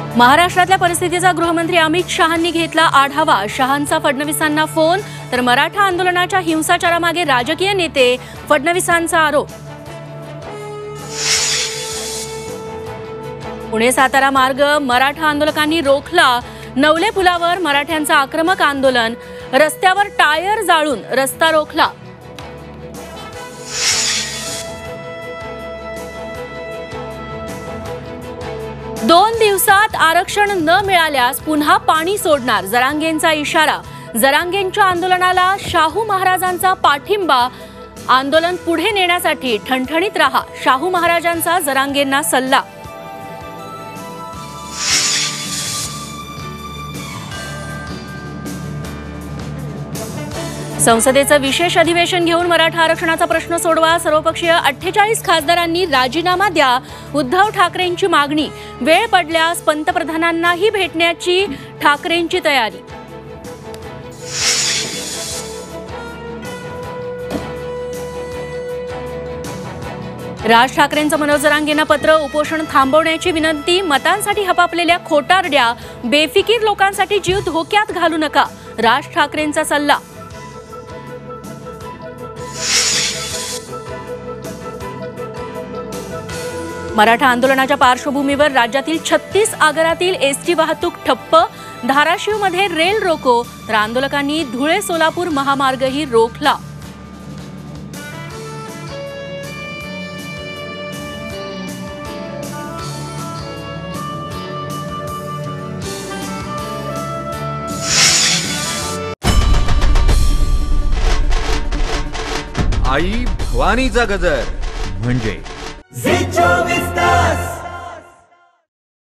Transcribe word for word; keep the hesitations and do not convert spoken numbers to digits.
महाराष्ट्रातल्या परिस्थितीचा गृहमंत्री अमित शहांनी घेतला आढावा। शहांचा फडणवीसांना फोन, तर मराठा आंदोलनाच्या हिंसाचारामागे राजकीय नेते, फडणवीसांचा आरोप। पुणे सातारा मार्ग मराठा आंदोलकांनी रोखला। नवले पुलावर मराठ्यांचं आक्रमक आंदोलन, रस्त्यावर टायर जाळून रस्ता रोखला। दोन दिवसात आरक्षण न मिळाल्यास पुन्हा पाणी सोडणार, जरांगेंचा इशारा। जरांगेंच्या आंदोलनाला शाहू महाराजांचा पाठिंबा, आंदोलन पुढे नेण्यासाठी ठणठणीत राहा, शाहू महाराजांचा जरांगेंना सल्ला। संसदेचं विशेष अधिवेशन घेऊन मराठा आरक्षणाचा प्रश्न सोडवा, सर्वपक्षीय अठ्ठेचाळीस खासदारांनी राजीनामा द्या, उद्धव ठाकरेंची मागणी। वेळ पडल्यास पंतप्रधानांनाही भेटण्याची ठाकरेंची तयारी। राज ठाकरेंचं मनोज जरांगेंना पत्र, उपोषण थांबवण्याची विनंती। मतांसाठी हपापलेल्या खोटारड्या, बेफिकीर लोकांसाठी जीव धोक्यात घालू नका, राज ठाकरेंचा सल्ला। मराठा आंदोलनाच्या पार्श्वभूमीवर राज्यातील छत्तीस आगारातील एसटी वाहतूक ठप्प, धाराशिवमध्ये रेल रोको, तर आंदोलकांनी धुळे सोलापूर महामार्गही रोखला। आई भवानीचा गजर म्हणजे झी चोवीस